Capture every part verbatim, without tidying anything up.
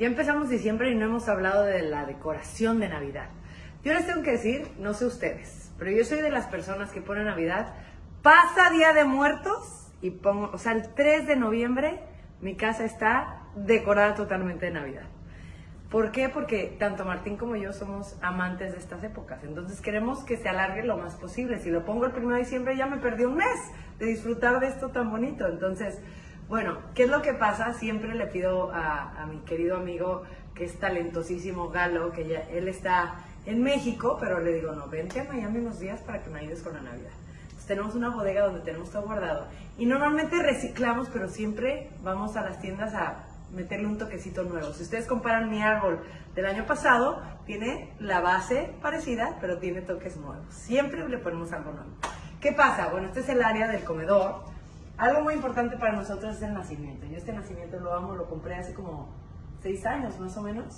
Ya empezamos diciembre y no hemos hablado de la decoración de Navidad. Yo les tengo que decir, no sé ustedes, pero yo soy de las personas que ponen Navidad, pasa Día de Muertos y pongo, o sea, el tres de noviembre mi casa está decorada totalmente de Navidad. ¿Por qué? Porque tanto Martín como yo somos amantes de estas épocas, entonces queremos que se alargue lo más posible. Si lo pongo el primero de diciembre ya me perdí un mes de disfrutar de esto tan bonito. Entonces, bueno, ¿qué es lo que pasa? Siempre le pido a, a mi querido amigo, que es talentosísimo, Galo, que ya, él está en México, pero le digo, no, vente a Miami unos días para que me ayudes con la Navidad. Entonces tenemos una bodega donde tenemos todo guardado y normalmente reciclamos, pero siempre vamos a las tiendas a meterle un toquecito nuevo. Si ustedes comparan mi árbol del año pasado, tiene la base parecida, pero tiene toques nuevos. Siempre le ponemos algo nuevo. ¿Qué pasa? Bueno, este es el área del comedor. Algo muy importante para nosotros es el nacimiento. Yo este nacimiento lo amo, lo compré hace como seis años más o menos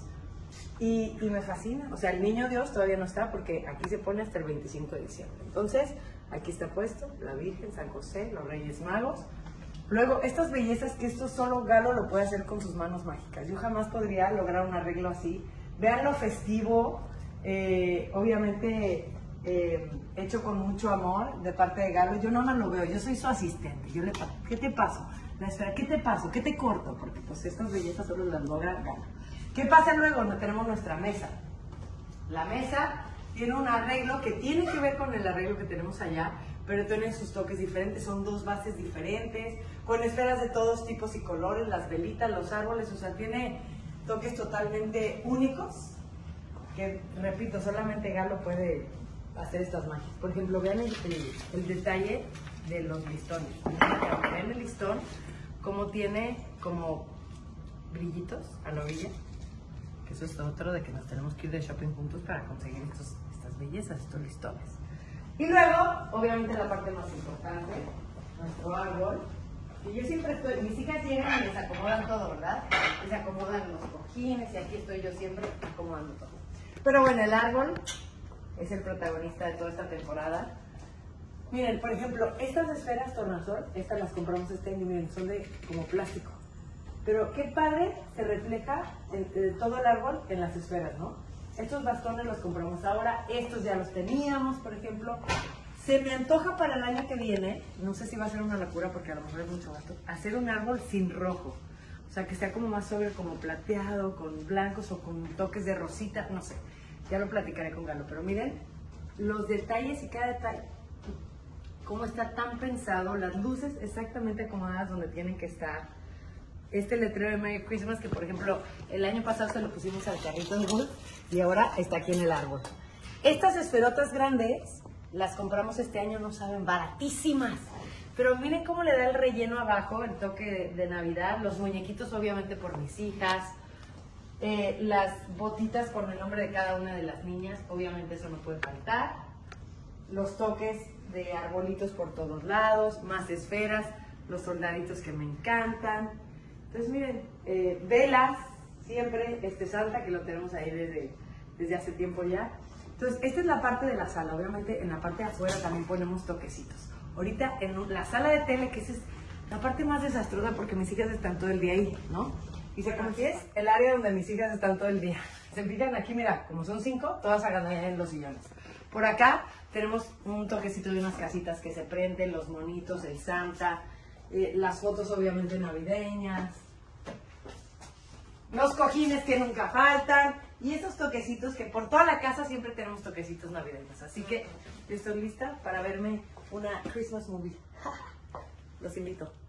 y, y me fascina. O sea, el niño Dios todavía no está porque aquí se pone hasta el veinticinco de diciembre. Entonces, aquí está puesto la Virgen, San José, los Reyes Magos. Luego, estas bellezas que esto solo Galo lo puede hacer con sus manos mágicas. Yo jamás podría lograr un arreglo así. Vean lo festivo, eh, obviamente eh, hecho con mucho amor de parte de Galo. Yo no más lo veo, yo soy su asistente. Yo le paso, ¿qué te paso? La espera, ¿qué te paso? ¿Qué te corto? Porque pues estas bellezas solo las logra Galo. ¿Qué pasa luego? No tenemos nuestra mesa. La mesa tiene un arreglo que tiene que ver con el arreglo que tenemos allá, pero tienen sus toques diferentes, son dos bases diferentes, con esferas de todos tipos y colores, las velitas, los árboles, o sea, tiene toques totalmente únicos, que, repito, solamente Galo puede hacer estas magias. Por ejemplo, vean el, el, el detalle de los listones. Vean el listón, como tiene como brillitos a la orilla, que eso es otro de que nos tenemos que ir de shopping juntos para conseguir estos, estas bellezas, estos listones. Y luego, obviamente la parte más importante, nuestro árbol. Y yo siempre estoy, mis hijas llegan y les acomodan todo, ¿verdad? Les acomodan los cojines y aquí estoy yo siempre acomodando todo. Pero bueno, el árbol es el protagonista de toda esta temporada. Miren, por ejemplo, estas esferas tornasol, estas las compramos este año, miren, son de como plástico. Pero qué padre se refleja en, en todo el árbol en las esferas, ¿no? Estos bastones los compramos ahora, estos ya los teníamos, por ejemplo. Se me antoja para el año que viene, no sé si va a ser una locura porque a lo mejor es mucho gasto, hacer un árbol sin rojo. O sea, que sea como más sobre, como plateado, con blancos o con toques de rosita, no sé. Ya lo platicaré con Galo, pero miren los detalles y cada detalle. Cómo está tan pensado, las luces exactamente acomodadas donde tienen que estar. Este letrero de Merry Christmas que, por ejemplo, el año pasado se lo pusimos al carrito de golf y ahora está aquí en el árbol. Estas esferotas grandes las compramos este año, no saben, baratísimas. Pero miren cómo le da el relleno abajo, el toque de, de Navidad. Los muñequitos, obviamente, por mis hijas. Eh, las botitas con el nombre de cada una de las niñas, obviamente eso no puede faltar. Los toques de arbolitos por todos lados, más esferas, los soldaditos que me encantan. Entonces miren, eh, velas, siempre este Santa que lo tenemos ahí desde, desde hace tiempo ya. Entonces esta es la parte de la sala, obviamente en la parte de afuera también ponemos toquecitos. Ahorita en la sala de tele, que esa es la parte más desastrosa porque mis hijas están todo el día ahí, ¿no? Y se como que es el área donde mis hijas están todo el día. Se fijan aquí, mira, como son cinco, todas hagan en los sillones. Por acá tenemos un toquecito de unas casitas que se prenden, los monitos, el Santa, eh, las fotos obviamente navideñas, los cojines que nunca faltan y esos toquecitos que por toda la casa siempre tenemos toquecitos navideños. Así que yo estoy lista para verme una Christmas movie. Los invito.